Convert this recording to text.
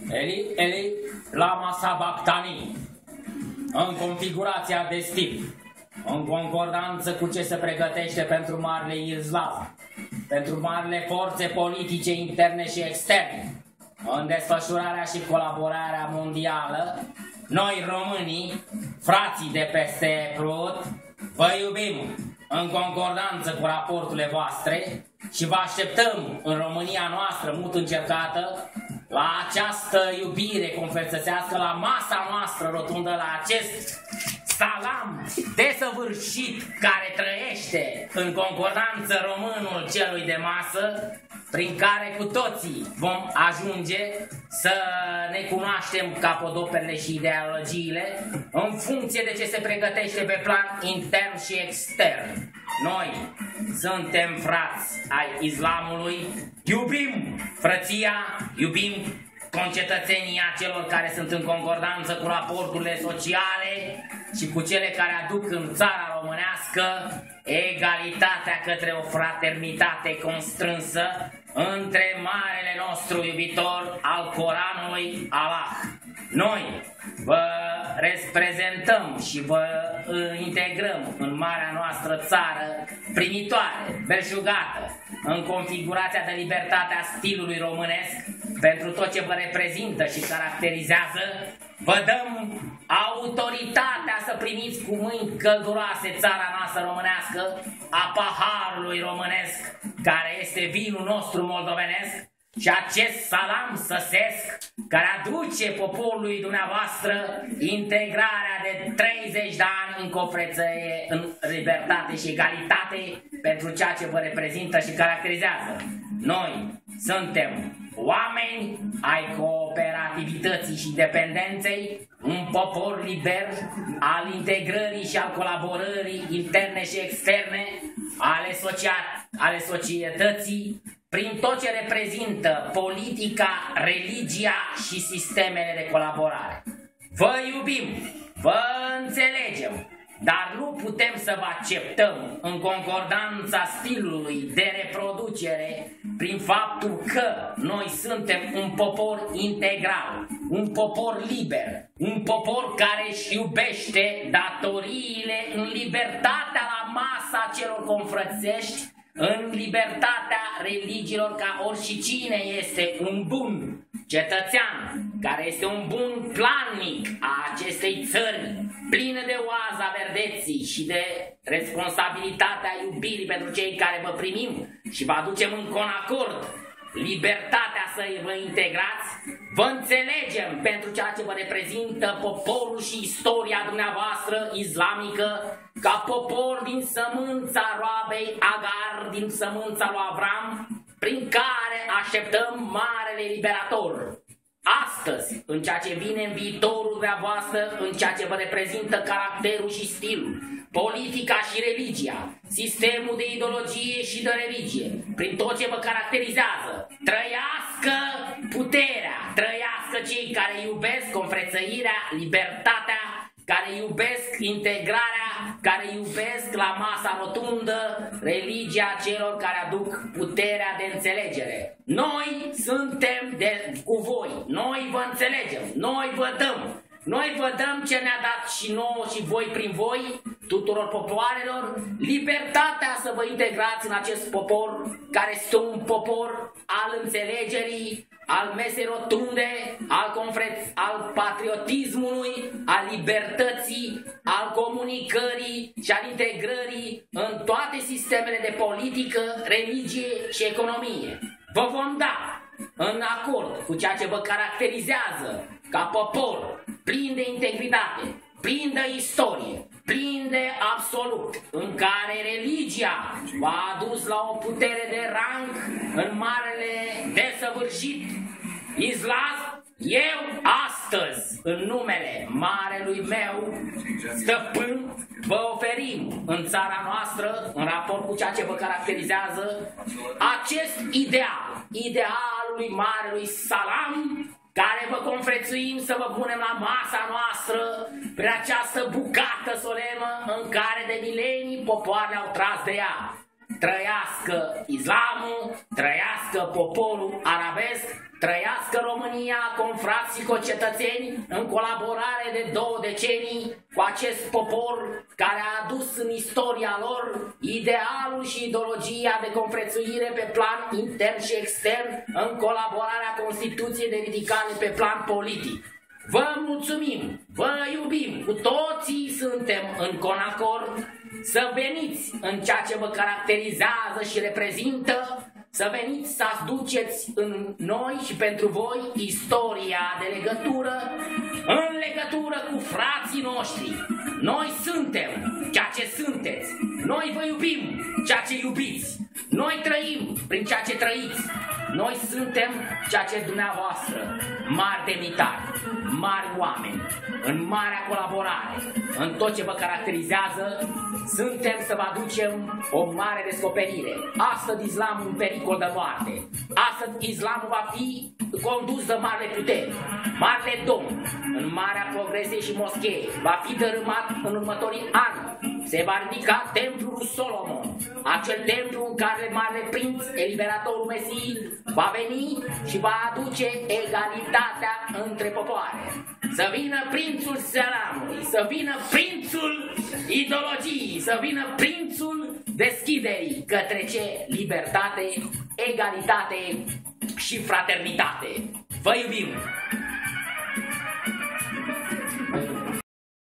Eli, lama sabachthani, în configurația de stil, în concordanță cu ce se pregătește pentru marele islam, pentru marele forțe politice interne și externe, în desfășurarea și colaborarea mondială, noi românii, frații de peste Prut, vă iubim în concordanță cu raporturile voastre și vă așteptăm în România noastră mult încercată la această iubire confrățățească, la masa noastră rotundă, la acest salam desăvârșit care trăiește în concordanță românul celui de masă, prin care cu toții vom ajunge să ne cunoaștem capodoperele și ideologiile în funcție de ce se pregătește pe plan intern și extern. Noi suntem frați ai islamului, iubim frăția, iubim concetățenia celor care sunt în concordanță cu raporturile sociale și cu cele care aduc în țara românească egalitatea către o fraternitate constrânsă între marele nostru iubitor al Coranului, Allah. Noi vă reprezentăm și vă integrăm în marea noastră țară primitoare, belșugată, în configurația de libertate a stilului românesc, pentru tot ce vă reprezintă și caracterizează. Vă dăm autoritatea să primiți cu mâini călduroase țara noastră românească, a paharului românesc, care este vinul nostru moldovenesc, și acest salam săsesc care aduce poporului dumneavoastră integrarea de 30 de ani în cofrețăie, în libertate și egalitate pentru ceea ce vă reprezintă și caracterizează. Noi suntem oameni ai cooperativității și independenței, un popor liber al integrării și al colaborării interne și externe ale societății, prin tot ce reprezintă politica, religia și sistemele de colaborare. Vă iubim, vă înțelegem, dar nu putem să vă acceptăm în concordanța stilului de reproducere prin faptul că noi suntem un popor integral, un popor liber, un popor care își iubește datoriile în libertatea la masa celor confrățești, în libertatea religiilor, ca oricine este un bun cetățean, care este un bun plannic a acestei țări, plină de oaza verdeții și de responsabilitatea iubirii pentru cei care vă primim și vă aducem în conacord libertatea să vă integrați. Vă înțelegem pentru ceea ce vă reprezintă poporul și istoria dumneavoastră islamică, ca popor din sămânța roabei Agar, din sămânța lui Avram, prin care așteptăm marele liberator. Astăzi, în ceea ce vine în viitorul dumneavoastră, în ceea ce vă reprezintă caracterul și stilul, politica și religia, sistemul de ideologie și de religie, prin tot ce vă caracterizează, trăiască puterea, trăiască cei care iubesc confrățăirea, libertatea, care iubesc integrarea, care iubesc la masa rotundă religia celor care aduc puterea de înțelegere. Noi suntem cu voi, noi vă înțelegem, noi vă dăm. Noi vă dăm ce ne-a dat și nouă și voi prin voi, tuturor popoarelor, libertatea să vă integrați în acest popor, care este un popor al înțelegerii, al mesei rotunde, al patriotismului, al libertății, al comunicării și al integrării în toate sistemele de politică, religie și economie. Vă vom da, în acord cu ceea ce vă caracterizează ca popor, plin de integritate, plin de istorie, plin de absolut, în care religia v-a adus la o putere de rang în marele desăvârșit islam. Eu astăzi, în numele marelui meu stăpân, vă oferim în țara noastră, în raport cu ceea ce vă caracterizează, acest ideal, idealului marelui salam, care vă confrețuim să vă punem la masa noastră prin această bucată solemnă în care de milenii popoarele au tras de ea. trăiască islamul, trăiască poporul arabesc, trăiască România, confrați și concetățeni, în colaborare de 2 decenii cu acest popor care a adus în istoria lor idealul și ideologia de conprețuire pe plan intern și extern, în colaborarea Constituției de ridicare pe plan politic. Vă mulțumim, vă iubim, cu toții suntem în conacord, să veniți în ceea ce vă caracterizează și reprezintă, să veniți să aduceți în noi și pentru voi istoria de legătură, în legătură cu frații noștri. Noi suntem ceea ce sunteți, noi vă iubim ceea ce iubiți, noi trăim prin ceea ce trăiți, noi suntem ceea ce dumneavoastră, mari demnitari, mari oameni, în marea colaborare, în tot ce vă caracterizează, suntem să vă aducem o mare descoperire. Astăzi islamul în pericol de moarte. Astăzi islamul va fi condus de marile puteri, marile domni, în marea progresie și moschee. Va fi dărâmat în următorii ani. Se va ridica templul lui Solomon, acel templu în care marele prinț, eliberatorul Mesii, va veni și va aduce egalitatea între popoare. Să vină prințul selamului, să vină prințul ideologiei, să vină prințul deschiderii către ce libertate, egalitate și fraternitate. Vă iubim!